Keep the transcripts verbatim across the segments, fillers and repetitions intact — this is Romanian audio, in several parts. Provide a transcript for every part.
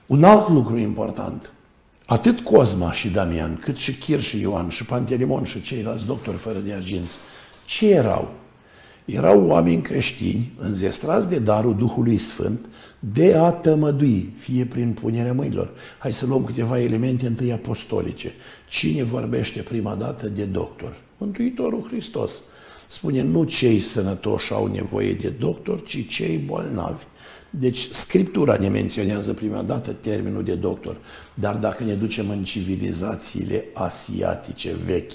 Un alt lucru important. Atât Cosma și Damian, cât și Chir și Ioan, și Pantelimon și ceilalți doctori fără de arginți, ce erau? Erau oameni creștini, înzestrați de darul Duhului Sfânt, de a tămădui, fie prin punerea mâinilor. Hai să luăm câteva elemente întâi apostolice. Cine vorbește prima dată de doctor? Mântuitorul Hristos. Spune, nu cei sănătoși au nevoie de doctor, ci cei bolnavi. Deci, Scriptura ne menționează prima dată termenul de doctor. Dar dacă ne ducem în civilizațiile asiatice vechi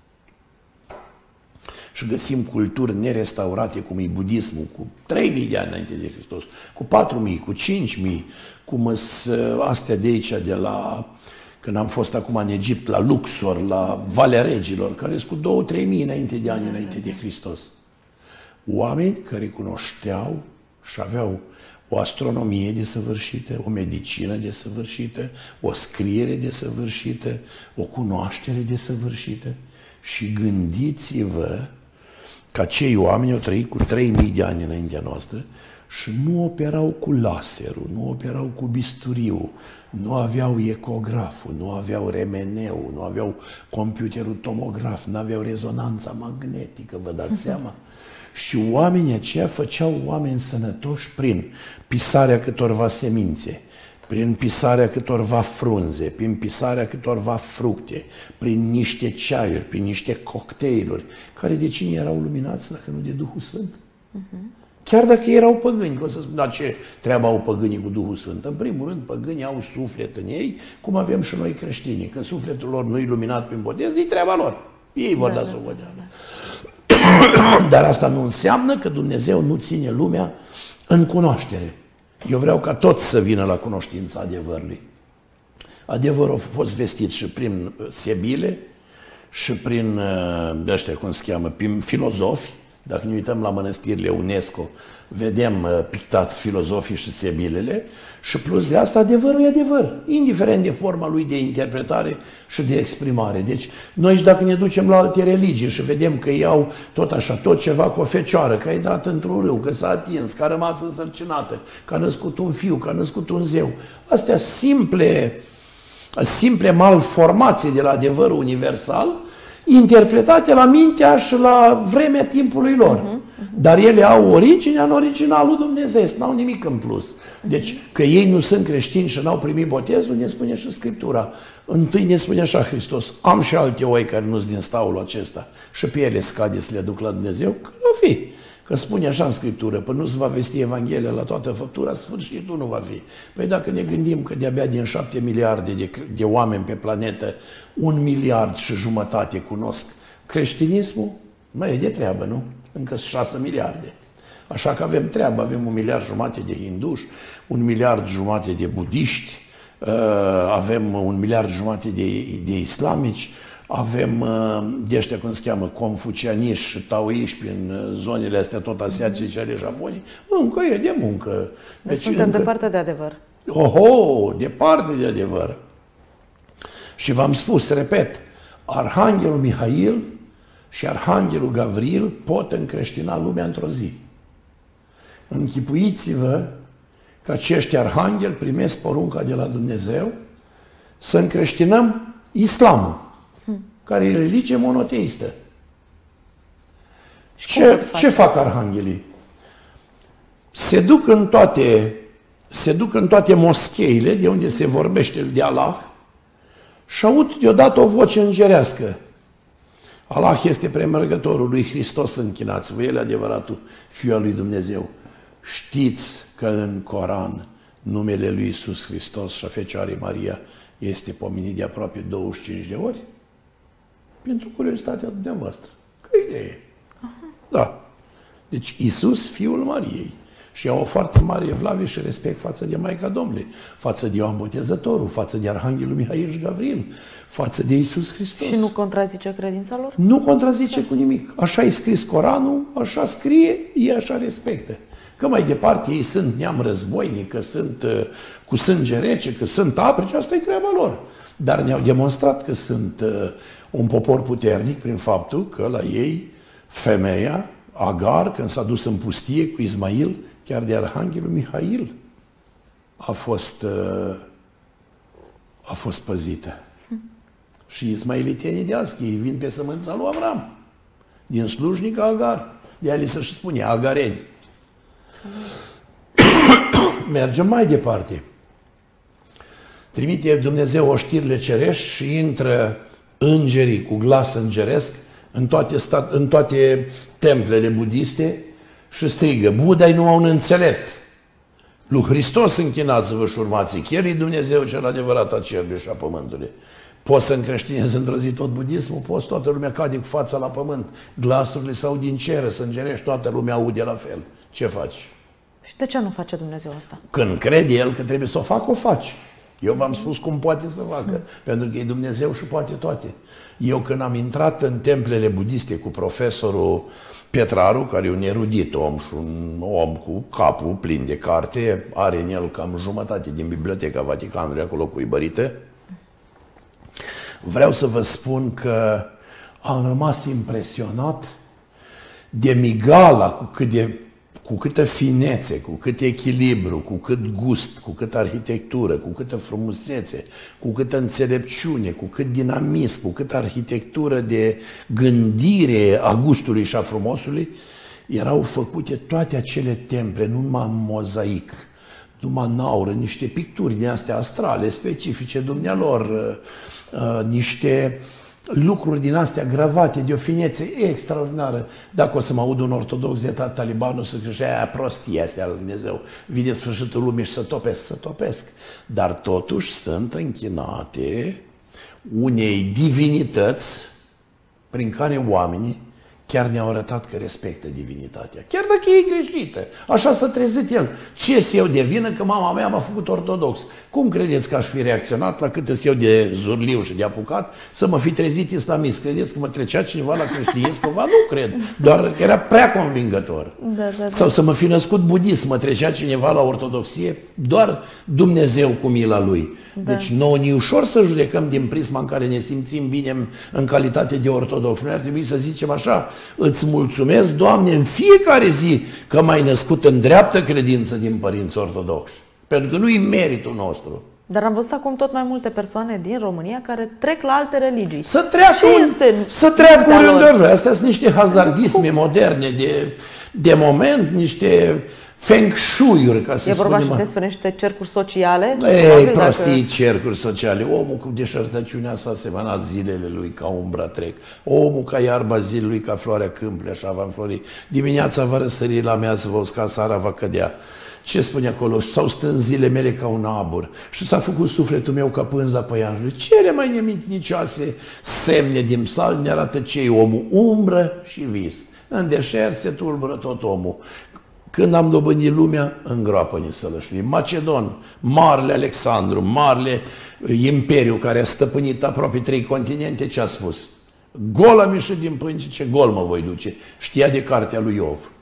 și găsim culturi nerestaurate, cum e budismul, cu trei mii de ani înainte de Hristos, cu patru mii, cu cinci mii, cum sunt astea de aici, de la, când am fost acum în Egipt, la Luxor, la Valea Regilor, care sunt cu două trei mii înainte de ani înainte de Hristos. Oameni care cunoșteau și aveau o astronomie desăvârșită, o medicină desăvârșită, o scriere desăvârșită, o cunoaștere desăvârșită. Și gândiți-vă că acei oameni au trăit cu trei mii de ani înaintea noastră și nu operau cu laserul, nu operau cu bisturiul, nu aveau ecograful, nu aveau remeneu, nu aveau computerul tomograf, nu aveau rezonanța magnetică, vă dați seama? Și oamenii aceia făceau oameni sănătoși prin pisarea câtorva semințe, prin pisarea câtorva frunze, prin pisarea câtorva fructe, prin niște ceaiuri, prin niște cocktailuri, care de cine erau luminați dacă nu de Duhul Sfânt? Uh-huh. Chiar dacă erau păgâni, că o să spun, dar ce treabă au păgânii cu Duhul Sfânt? În primul rând, păgânii au suflet în ei, cum avem și noi creștinii. Când sufletul lor nu e luminat prin botez, e treaba lor. Ei vor da, da socoteală. Da, da. Dar asta nu înseamnă că Dumnezeu nu ține lumea în cunoaștere. Eu vreau ca toți să vină la cunoștința adevărului. Adevărul a fost vestit și prin sebile, și prin, ăștia, cum se cheamă, prin filozofi. Dacă ne uităm la mănăstirile UNESCO, vedem pictați filozofii și sebilele, și plus de asta adevărul e adevăr, indiferent de forma lui de interpretare și de exprimare. Deci, noi și dacă ne ducem la alte religii și vedem că iau tot așa, tot ceva cu o fecioară, că a intrat într-un râu, că s-a atins, că a rămas însărcinată, că a născut un fiu, că a născut un zeu, astea simple, simple malformații de la adevărul universal, interpretate la mintea și la vremea timpului lor. Uh-huh, uh-huh. Dar ele au originea în originalul Dumnezeu, n-au nimic în plus. Deci, că ei nu sunt creștini și n-au primit botezul, ne spune și Scriptura. Întâi ne spune așa Hristos, am și alte oi care nu sunt din staul acesta și pe ele scade să le duc la Dumnezeu, că nu fi. Că spune așa în Scriptură, până nu se va vesti Evanghelia la toată făptura, sfârșitul nu va fi. Păi dacă ne gândim că de-abia din șapte miliarde de, de oameni pe planetă, un miliard și jumătate cunosc creștinismul, mai e de treabă, nu? Încă sunt șase miliarde. Așa că avem treabă, avem un miliard jumate de hinduși, un miliard jumate de budiști, avem un miliard jumate de, de islamici, avem de ăștia, cum se cheamă, confucianiști și taoiști prin zonele astea tot asiatice și ale Japoniei. Încă e de muncă. Deci, deci suntem încă... departe de adevăr. Oho, departe de adevăr. Și v-am spus, repet, Arhanghelul Mihail și Arhanghelul Gavril pot încreștina lumea într-o zi. Închipuiți-vă că acești arhangheli primesc porunca de la Dumnezeu să încreștinăm islamul, care e religie monoteistă. Ce, ce fac arhanghelii? Se duc în toate, se duc în toate moscheile de unde se vorbește de Allah și aud deodată o voce îngerească. Allah este premergătorul lui Hristos, închinați-vă, El e adevăratul Fiul al lui Dumnezeu. Știți că în Coran numele lui Iisus Hristos și a Fecioarei Maria este pomenit de aproape douăzeci și cinci de ori? Pentru curiozitatea dumneavoastră. Că idee. Aha. Da. Deci Iisus, Fiul Mariei. Și au o foarte mare evlavie și respect față de Maica Domnului, față de Ioan Botezătorul, față de Arhanghelul Mihail și Gavril, față de Iisus Hristos. Și nu contrazice credința lor? Nu contrazice cu nimic. Așa e scris Coranul, așa scrie, ei așa respectă. Că mai departe ei sunt neam războinic, că sunt uh, cu sânge rece, că sunt aprici, asta e treaba lor. Dar ne-au demonstrat că sunt uh, un popor puternic prin faptul că la ei femeia, Agar, când s-a dus în pustie cu Ismail, chiar de Arhanghelul Mihail, a fost uh, a fost păzită. Și ismailitenii de azi, ei vin pe sămânța lui Avram, din slujnica Agar. De-aia li se și spune, agareni. Mergem mai departe. Trimite Dumnezeu oștirile cerești și intră îngerii cu glas îngeresc în toate, stat, în toate templele budiste și strigă, Buddha-i numai un înțelept. Lui Hristos închinați-vă și urmați, chiar e Dumnezeu cel adevărat a cerului și a pământului. Poți să încreștinezi într-o zi tot budismul, poți, toată lumea cade cu fața la pământ, glasurile s-au din cer, să îngerești, toată lumea aude la fel. Ce faci? Și de ce nu face Dumnezeu asta? Când crede El că trebuie să o facă, o face. Eu v-am spus cum poate să facă, mm. pentru că e Dumnezeu și poate toate. Eu când am intrat în templele budiste cu profesorul Petraru, care e un erudit om și un om cu capul plin de carte, are în el cam jumătate din Biblioteca Vaticanului acolo cuibărită, vreau să vă spun că am rămas impresionat de migala cu cât de cu câtă finețe, cu cât echilibru, cu cât gust, cu câtă arhitectură, cu câtă frumusețe, cu câtă înțelepciune, cu cât dinamism, cu câtă arhitectură de gândire a gustului și a frumosului, erau făcute toate acele temple, nu numai în mozaic, numai în aură, niște picturi din astea astrale, specifice dumnealor, niște lucruri din astea gravate, de o finețe extraordinară. Dacă o să mă aud un ortodox de talibanul să zice, aia prostie astea lui Dumnezeu, vine sfârșitul lumii și să topesc, să topesc. Dar totuși sunt închinate unei divinități prin care oamenii chiar ne-au arătat că respectă divinitatea. Chiar dacă e greșită. Așa s-a trezit el. Ce-s eu de vină că mama mea m-a făcut ortodox? Cum credeți că aș fi reacționat la cât eu de zurliu și de apucat să mă fi trezit islamist? Credeți că mă trecea cineva la creștinism? Cumva nu cred. Doar că era prea convingător. Da, da, da. Sau să mă fi născut budist, mă trecea cineva la ortodoxie? Doar Dumnezeu cu mila Lui. Da. Deci nouă e ușor să judecăm din prisma în care ne simțim bine în calitate de ortodox. Noi ar trebui să zicem așa, îți mulțumesc, Doamne, în fiecare zi că m-ai născut în dreaptă credință din părinți ortodoxi. Pentru că nu e meritul nostru. Dar am văzut acum tot mai multe persoane din România care trec la alte religii. Să treacă, un, să treacă oriunde vrea. Astea sunt niște hazardisme moderne de, de moment, niște feng shui-uri, ca să e vorba spunem. și despre niște cercuri sociale? Ei, prostii, dacă... cercuri sociale. Omul cu deșertăciunea s-a semănat zilele lui ca umbra trec. Omul ca iarba zilului, ca floarea câmpului, așa va înflori. Dimineața va răsări la mea să vă usca, seara va cădea. Ce spune acolo? S-au stâns zile mele ca un abur și s-a făcut sufletul meu ca pânza păianjului. Cele mai nemintnicioase semne din psalmi ne arată ce e omul? Umbră și vis. În deșert se tulbură tot omul. Când am dobândit lumea, îngroapă-ne sălășluim. Macedon, marele Alexandru, marele imperiu care a stăpânit aproape trei continente, ce a spus? Gol am ieșit din pânze, ce gol mă voi duce. Știa de cartea lui Iov.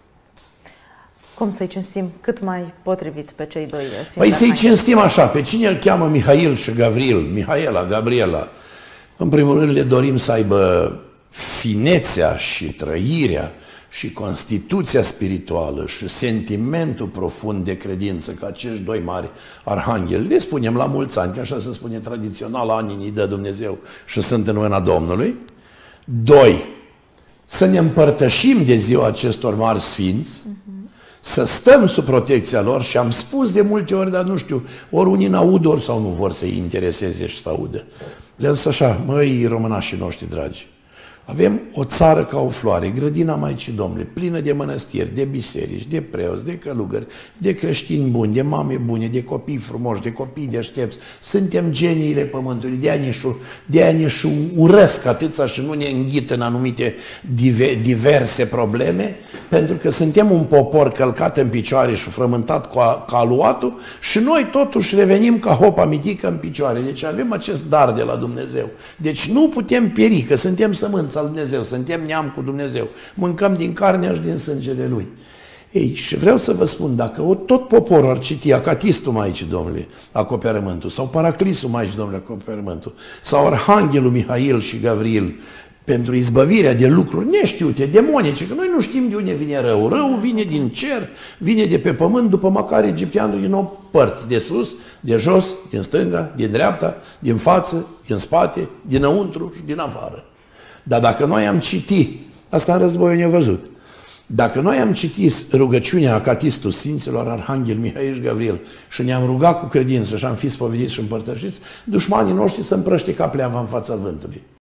Cum să-i cinstim cât mai potrivit pe cei doi? Păi să-i cinstim așa, pe cine îl cheamă Mihail și Gavril, Mihaela, Gabriela, în primul rând le dorim să aibă finețea și trăirea și constituția spirituală și sentimentul profund de credință că acești doi mari arhangheli, le spunem la mulți ani, că așa se spune tradițional, anii îi dă Dumnezeu și sunt în mâna Domnului. Doi, să ne împărtășim de ziua acestor mari sfinți, uh-huh. să stăm sub protecția lor și am spus de multe ori, dar nu știu, ori unii n-aud, ori sau nu vor să-i intereseze și să audă. Le-am zis așa, măi românașii noștri dragi, avem o țară ca o floare, grădina Maicii Domnului, plină de mănăstiri, de biserici, de preoți, de călugări, de creștini buni, de mame bune, de copii frumoși, de copii deștepți. Suntem geniile pământului, de aia de aia ne și urăsc atâția și nu ne înghit în anumite diverse probleme, pentru că suntem un popor călcat în picioare și frământat ca aluatul și noi totuși revenim ca hopa mitică în picioare. Deci avem acest dar de la Dumnezeu. Deci nu putem pieri, că suntem sămânța al Dumnezeu, suntem neam cu Dumnezeu, mâncăm din carnea și din sângele Lui. Ei, și vreau să vă spun, dacă tot poporul ar citi Acatistul Maicii Domnului, acoperământul, sau Paraclisul Maicii Domnului, acoperământul, sau Arhanghelul Mihail și Gavril, pentru izbăvirea de lucruri neștiute, demonice, că noi nu știm de unde vine rău. Rău vine din cer, vine de pe pământ, după măcar egipteanul din o părți, de sus, de jos, din stânga, din dreapta, din față, din spate, dinăuntru și din afară. Dar dacă noi am citit, asta în războiul nevăzut, dacă noi am citit rugăciunea Acatistul Sfinților Arhanghel Mihail și Gavril și ne-am rugat cu credință și am fi spovediți și împărtășiți, dușmanii noștri să împrăște ca pleava în fața vântului.